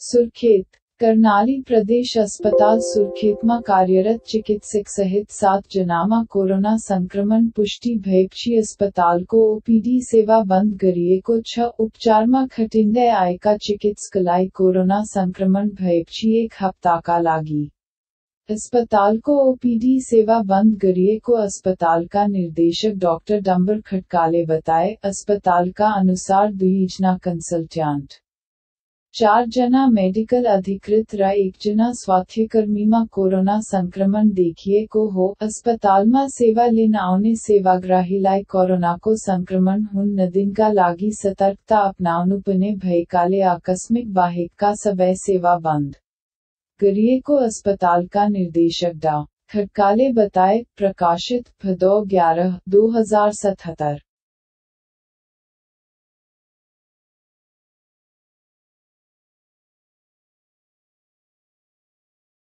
सुरखेत करनाली प्रदेश अस्पताल सुरखेत में कार्यरत चिकित्सक सहित 7 जनामा कोरोना संक्रमण पुष्टि भयपछी अस्पताल को ओपीडी सेवा बंद करिए को 6 उपचार में खटिंदे आयका चिकित्सकलाई कोरोना संक्रमण भयपछी 1 हफ्ता का लागी। अस्पताल को ओपीडी सेवा बंद करिए को अस्पताल का निर्देशक डॉक्टर डंबर खटकाले बताए। अस्पताल का अनुसार 2 जना कंसल्टेंट 4 जना मेडिकल अधिकृत रा 1 जना स्वास्थ्यकर्मी में कोरोना संक्रमण देखिए को हो। अस्पताल में सेवा लेन आवने सेवाग्राही लाई कोरोना को संक्रमण हुन नदिन का लागी सतर्कता अपनावनुपने भयकाले आकस्मिक बाहिक का सबे सेवा बंद करिए को अस्पताल का निर्देशक डा. खटकाले बताए। प्रकाशित भदौ 11/2077।